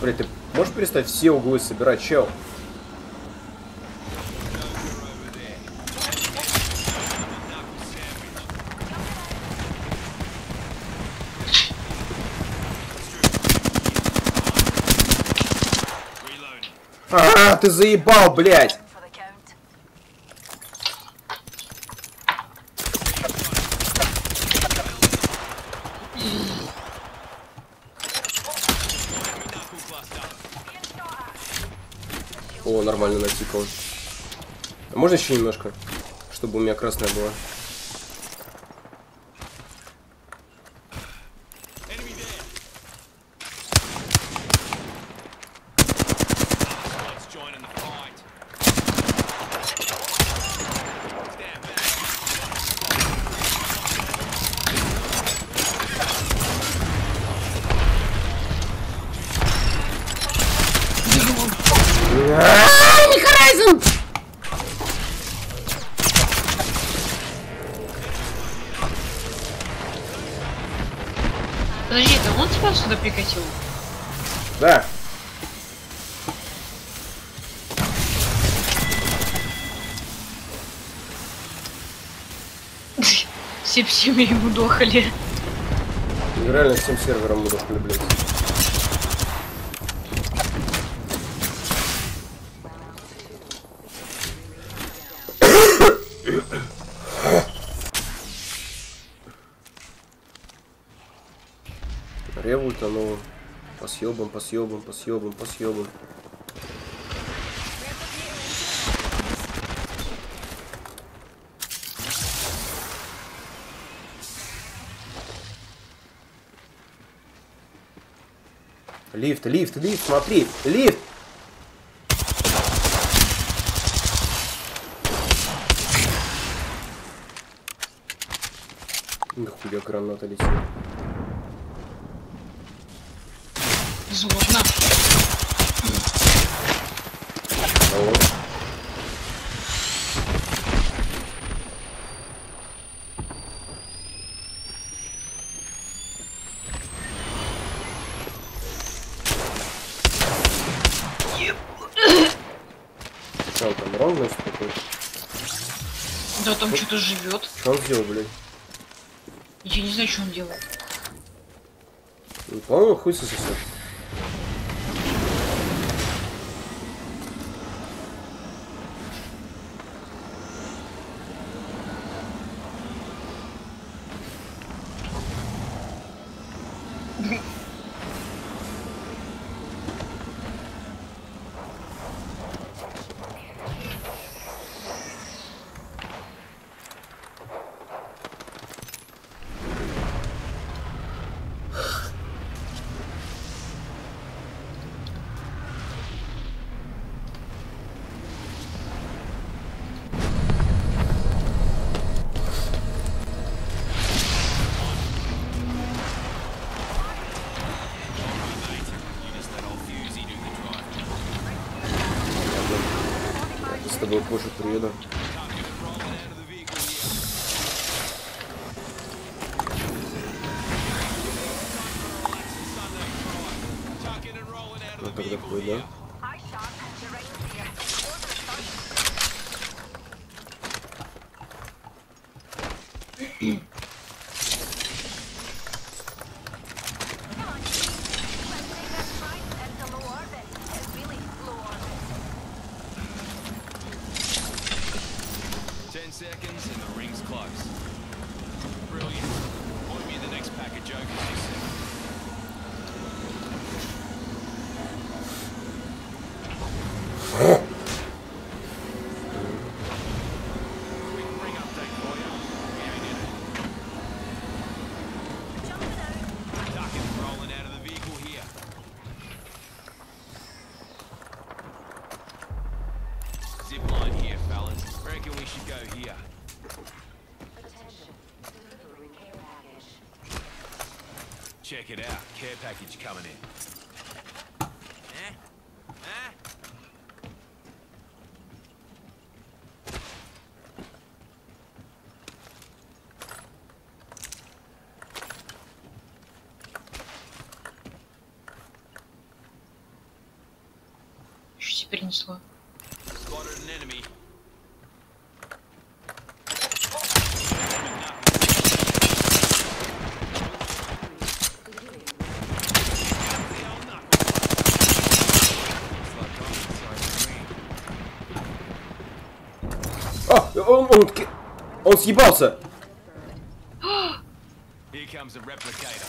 Блядь, ты можешь перестать все углы собирать, чел? А, ты заебал, блядь! О, нормально натикал. А можно еще немножко? Чтобы у меня красная была. Подожди, это он тебя сюда прикатил? Да. Все семьи ему дохали. Реально всем сервером мы дохли, блядь. Ревут, оно по съебам, по съебам, по съебам, по съебам. Лифт, лифт, лифт, смотри, лифт! Нахуя граната летит. Злобно. А вот. Что он там, ровно какой-то? Да, там что-то живет. Что он сделал, блядь? Я не знаю, что он делает. По-моему, хуй сосет. С тобой позже приеду. Ну тогда хуй, да? Seconds and the ring's close. Brilliant. Point me the next pack of jokers you see. Quick ring update for you. We ain't in it. Ducking and rolling out of the vehicle here. Zip line here, fellas. Reckon we should go here. Check it out. Care package coming in. Eh? Eh? перенесло. Spotted an enemy. А, он съебался. Here comes a replicator.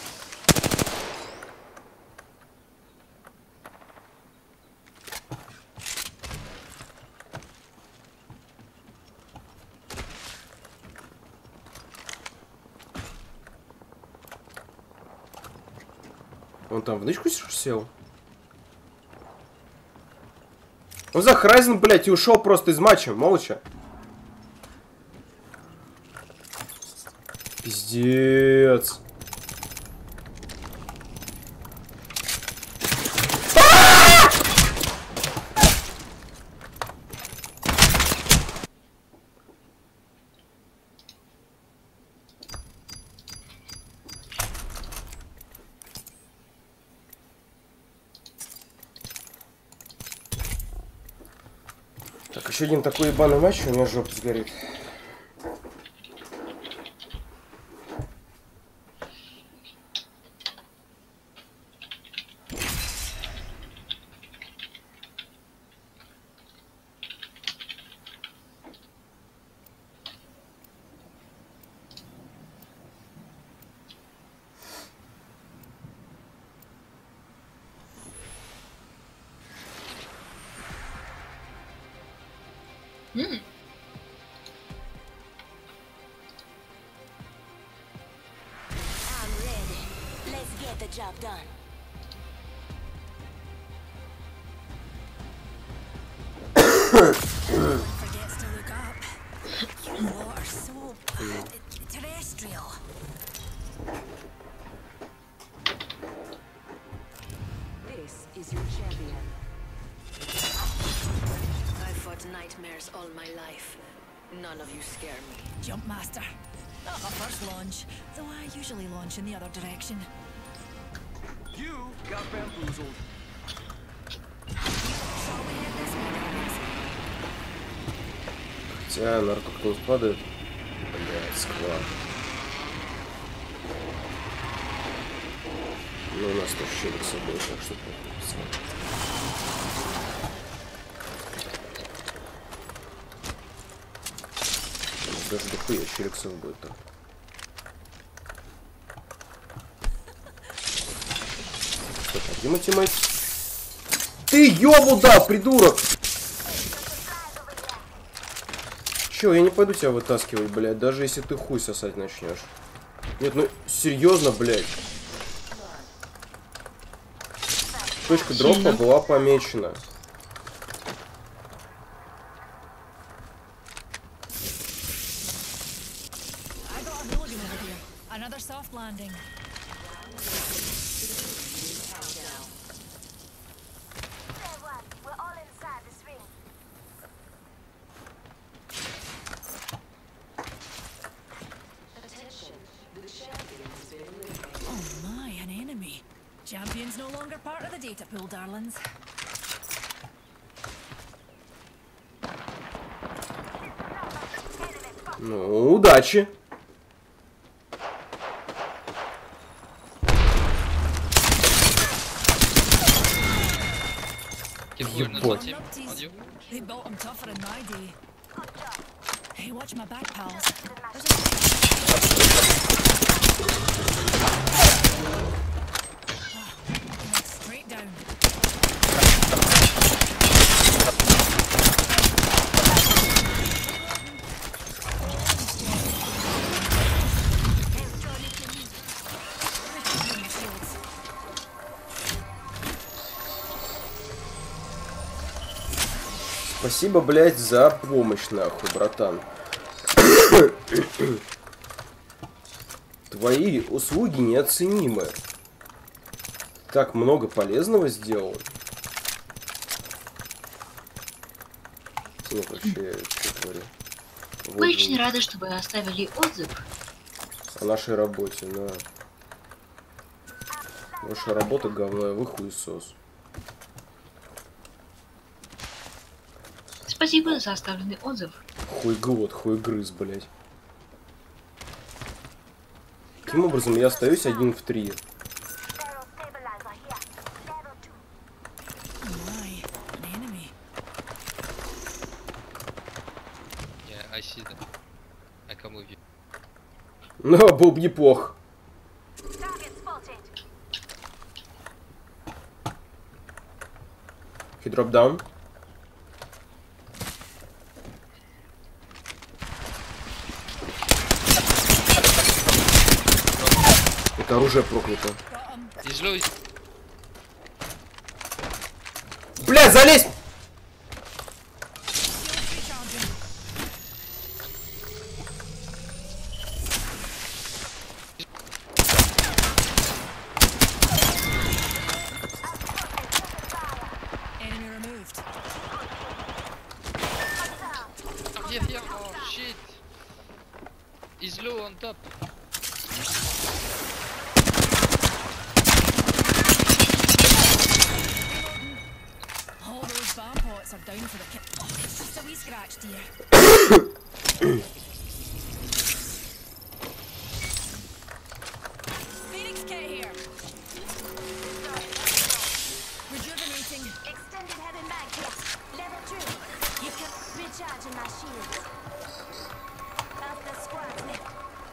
Он там в нычку сел? Он за Horizon, блядь, и ушел просто из матча, молча. Пиздец. Так, еще один такой ебаный матч, у меня жопа сгорит. I'm ready. Let's get the job done. Forgets to look up. You lot are so terrestrial. This is your champion. I've fought nightmares all my life. None of you scare me. Jump Master. Not my first launch, though I usually launch in the other direction. You got bamboozled. Хотя наркотик падает. Блядь, склад. Ну, у нас тоже щелик с собой, так что даже дохуя щеликсов будет так. Стоп, а где мой тиммейт? Ты ёбу дал, придурок! Чё, я не пойду тебя вытаскивать, блядь, даже если ты хуй сосать начнешь. Нет, ну серьезно, блядь. Точка дропа была помечена. I got a mulligan over here. Another soft landing. We're all inside this ring. Attention, the champion's been eliminated. Oh my, an enemy. Champion's no longer part of the data pool, darlings. Ну, удачи. Ебать. Nupties. They built 'em tougher in my day. Hey, watch my back, pals. Went straight down. Спасибо, блядь, за помощь, нахуй, братан. Твои услуги неоценимы. Так много полезного сделал. Ну, вообще, что говорю. Мы очень рады, что вы оставили отзыв. О нашей работе, да. Ваша работа говно, вы хуесос. Спасибо за оставленный отзыв. Хуйглот, хуйгрыз, блядь. Таким образом, я остаюсь 1 в 3. Barrel stabilizer here. Level 2. Oh my, an enemy. Yeah, I see them. I come with you. Ну, был бы неплох. Target spotted. He drop down. Это оружие проклято. Got him. He's low. Блядь, залезь! Shield recharging. Enemy removed. Here, here. Oh shit. He's low on top. All those bomb pots are down for the kill. Oh, it's just a wee scratch, dear. Phoenix kit here. Rejuvenating. Extended heavy mag here. Level 2. You can recharging my shields. Of the squad left.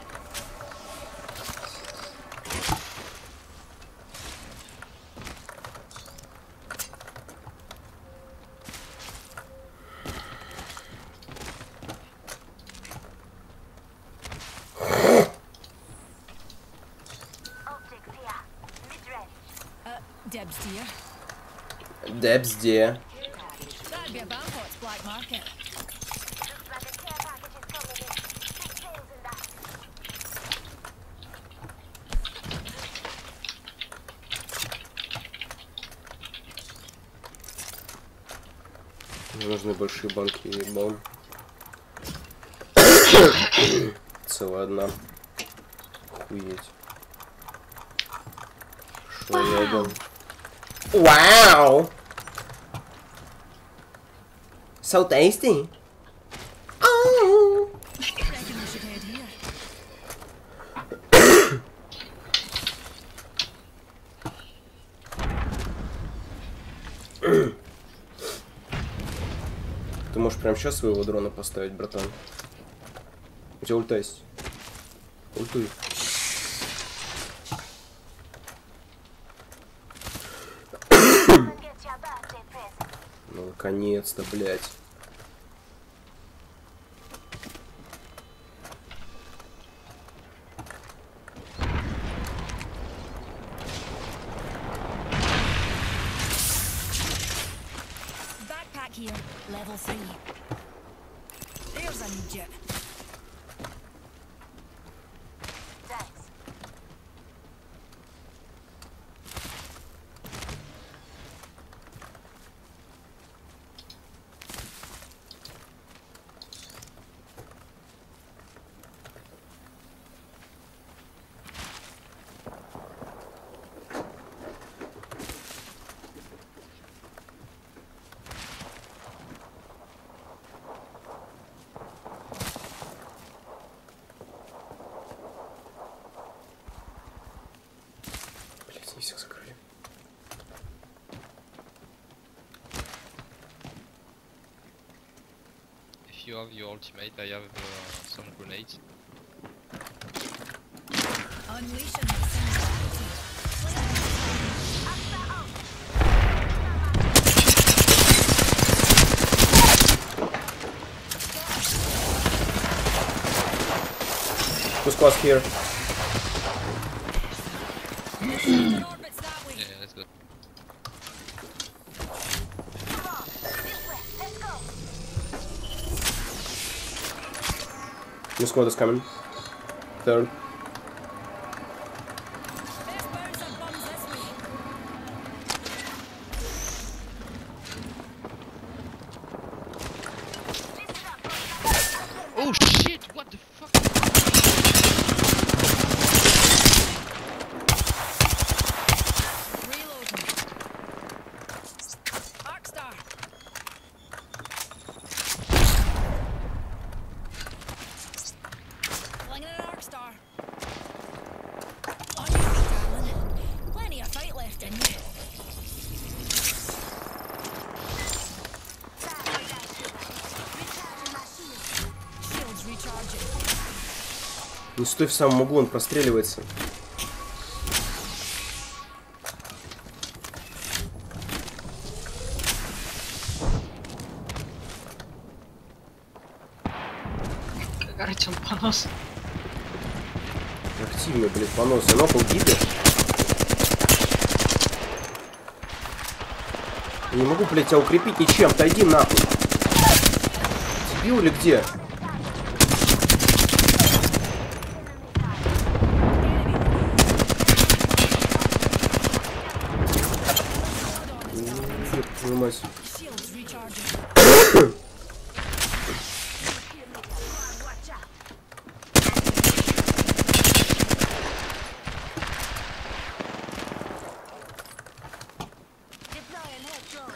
Optics here. Mid-range. Debs, dear. Debs, где? That'd be a bomb pot's black market. Looks like a care package is coming in. Big sales in that. Мне нужны большие банки и бон. Целая одна. Охуеть. Шо я иду? Вау! So tasty! Oh! Reckon we should head here. Ты можешь прямо сейчас своего дрона поставить, братан. У тебя ульта есть. Ультуй. Get your birthday present. Ну, наконец-то, блядь. Backpack here. Level 3. There's a midget. Thanks. Блядь, не всех закрыли. If you have your ultimate, I have some grenades. Unleashing the singularity. Who's close here? In orbits that way. Yeah, let's go. Come on. This way. Let's go. New squad is coming. Third. Best bounce of bombs this way. Oh shit! What the fuck? Reloading. Arcstar. Не стой в самом углу, он простреливается. Как Артем понос. Активный, блядь, понос. Я нокал гипер. Я не могу, блядь, тебя укрепить ничем. Отойди нахуй. Дебил или где? Твою мать. Shields recharging. Deploying head drone.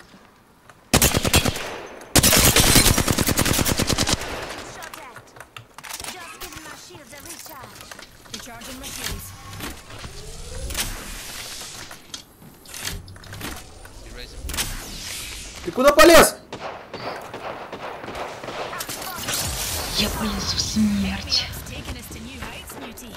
Shot at. Just giving my shields a recharge. Recharging my shields. Erase. Ты куда полез? Я полез в смерть. It's taking us to new heights, Newty.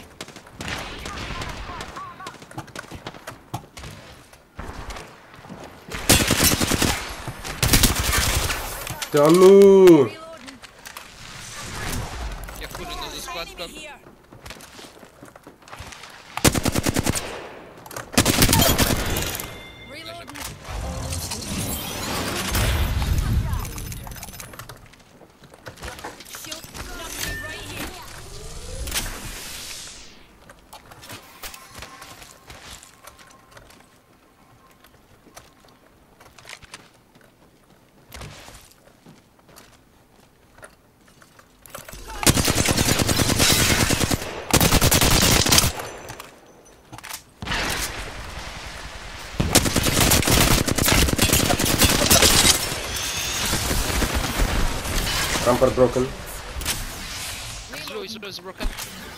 Да ну! Reloading. Я хуже на the squad Enemy gun. here. Reloading. Shield. Nothing right here. Rampart broken. Zero is broken.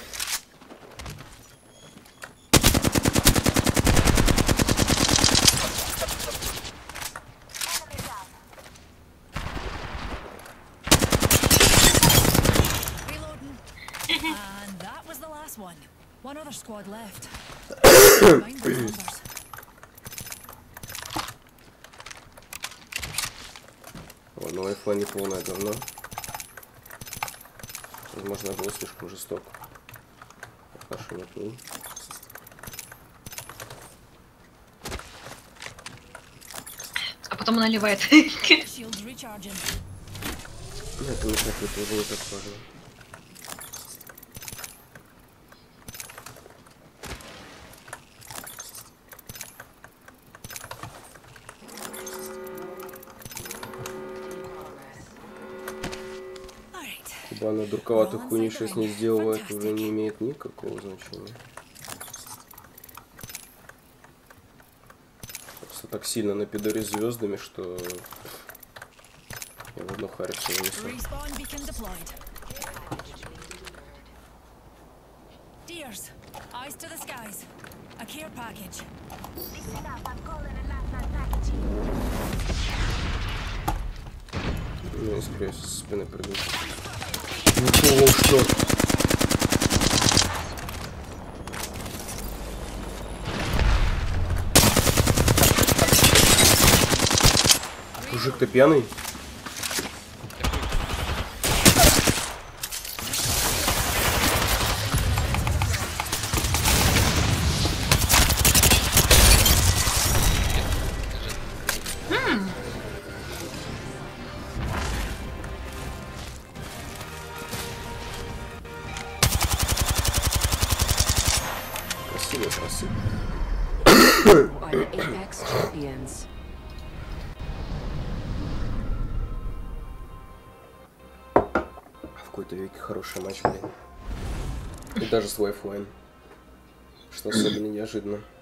Reloading. And that was the last one. One other squad left. Mind those numbers. Ладно, Wi-Fi не полное говно. Возможно, я был слишком жесток. Хорошо, нет, ну. А потом он наливает. Shields recharging. Ну, это не так, это уже не так важно. Alright. Ибо она дурковатую хуйню сейчас не сделала, это уже не имеет никакого значения. Просто так сильно напидорю звездами, что я в одну харю все вынесу. Respawn beacon deployed. Deers, eyes to the skies. A care package. Listen up, I'm calling a lifeline packaging. Ну, и скорее со спины прыгнуть. Ничего, что? Мужик-то пьяный? Красиво, красиво. Are the Apex champions. В какой-то веке хороший матч, блин. И даже с Wi-Fi. Что особенно неожиданно.